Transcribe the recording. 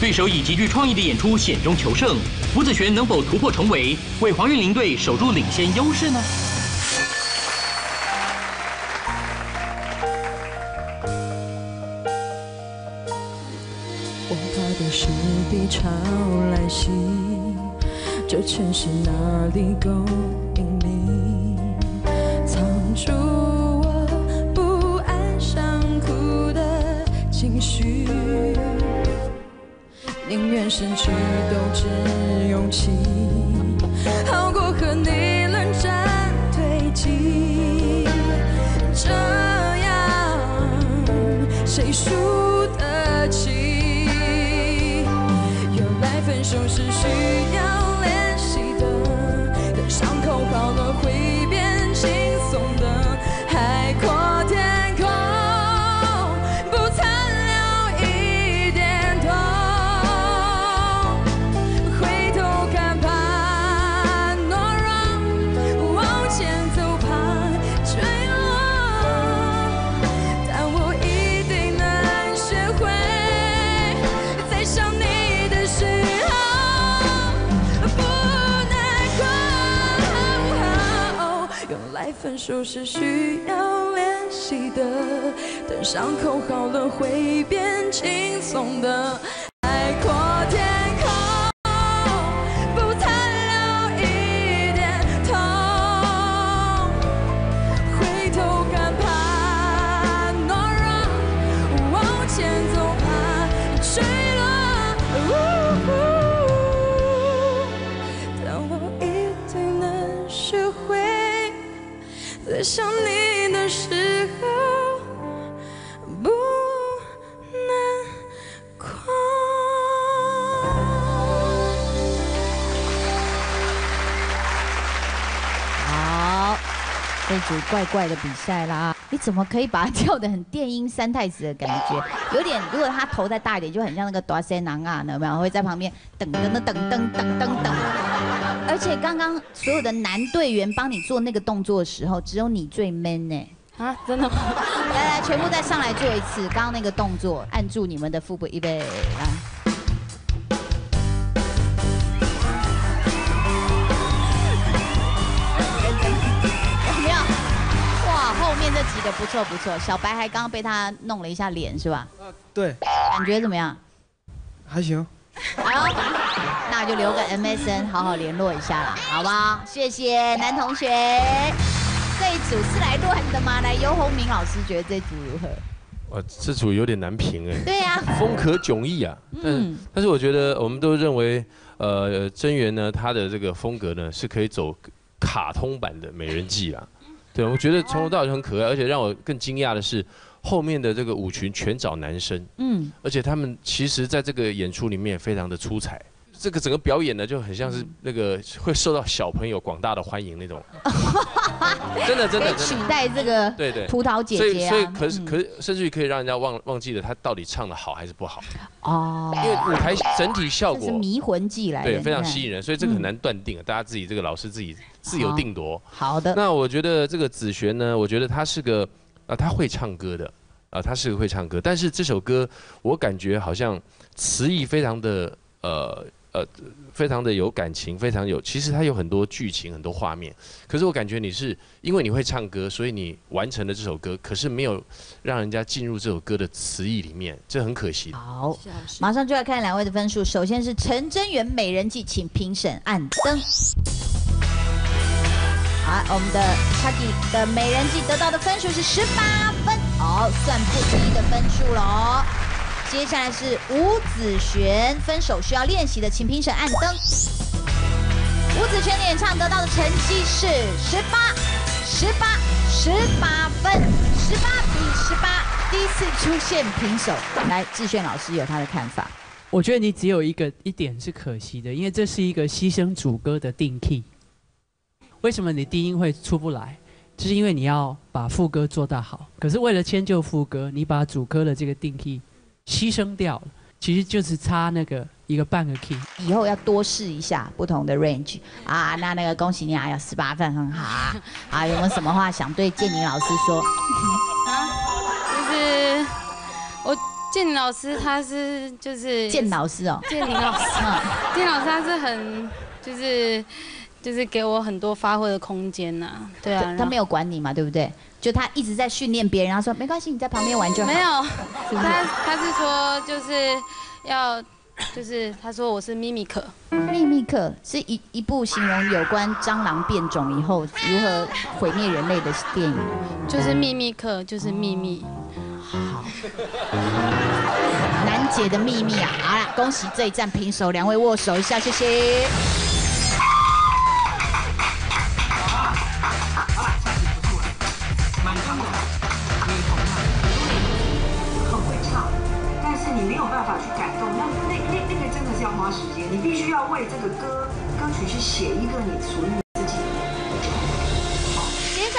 对手以极具创意的演出险中求胜，吴子璇能否突破重围，为黄韵玲队守住领先优势呢？ 我怕的是低潮来袭，这城市哪里供应你？藏住我不安、想哭的情绪，宁愿失去斗志勇气，好过和你冷战对击。这样谁输得起？原来分手是需要练习的，等伤口好了会变轻松的。海阔天空，不残留一点痛。回头看怕懦弱，往前走怕坠落，但我一定能学会，在想你的时候不难过。原来分手是需要练习的，等伤口好了会变轻松的。海阔天空，不残留一点痛。回头看怕懦弱，往前走怕坠落。但我一定能学会，在想你的时候不难过。 好，这组怪怪的比赛啦，你怎么可以把它跳得很电音三太子的感觉？有点，如果他头再大一点，就很像那个大仙郎啊，有没有？会在旁边噔噔噔噔噔噔噔噔。而且刚刚所有的男队员帮你做那个动作的时候，只有你最 man 呢。 啊，真的吗？ 来，全部再上来做一次，刚刚那个动作，按住你们的腹部，预备，来。有没有？哇，后面这几个不错不错，小白还刚刚被他弄了一下脸是吧？ 对， 感觉怎么样？ 还行。 好，那就留个 MSN， 好好联络一下啦，好不好？谢谢男同学。这一组是来乱的吗？来，尤鸿明老师觉得这组如何？ 这组有点难评哎。 对呀， 风格迥异啊。但是我觉得我们都认为，真源呢，他的这个风格呢是可以走卡通版的美人计啊。对，我觉得从头到尾很可爱，而且让我更惊讶的是，后面的这个舞群全找男生，而且他们其实在这个演出里面非常的出彩。这个整个表演呢，就很像是那个会受到小朋友广大的欢迎那种，真的可以取代这个对葡萄姐姐啊。 所以可是甚至于可以让人家忘记了他到底唱的好还是不好。 哦， 因为舞台整体效果是迷魂计来的， 对，非常吸引人，所以这个很难断定啊，大家自己这个老师自己自由定夺。 好的。 那我觉得这个子璇呢，我觉得他是个他会唱歌的他是个会唱歌，但是这首歌我感觉好像词意非常的非常的有感情，非常有，其实它有很多剧情，很多画面。可是我感觉你是因为你会唱歌，所以你完成了这首歌，可是没有让人家进入这首歌的词意里面，这很可惜。 好，马上就来看两位的分数。首先是陈真源《美人计》，请评审按灯。好，我们的 Chucky 的《美人计》得到的分数是18分，好，算不低的分数喽。接下来是吴子璇，分手需要练习的，请评审按灯。吴子璇的演唱得到的成绩是18分，18比18，第一次出现平手。来，志炫老师有他的看法。 我觉得你只有一点是可惜的，因为这是一个牺牲主歌的定 key。为什么你低音会出不来？就是因为你要把副歌做到好，可是为了迁就副歌，你把主歌的这个定 key 牺牲掉了，其实就是差那个一个半个 key。 以后要多试一下不同的 range 啊。那个恭喜你啊，有18分，很好啊。啊，有没有什么话想对建宁老师说？ 就是建林老师他是就是建老师哦， 建林老师，建老师他是很就是给我很多发挥的空间呐，对啊， 他没有管你嘛，对不对？就他一直在训练别人，他说没关系，你在旁边玩就好。 没有，他是说就是要。就是他说我是秘密客， 秘密客是一部形容有关蟑螂变种以后如何毁灭人类的电影， 就是秘密客，就是秘密。 好，难解的秘密啊！好了，恭喜这一战平手，两位握手一下，谢谢。 你没有办法去感动，那个真的是要花时间，你必须要为这个歌曲去写一个你属于你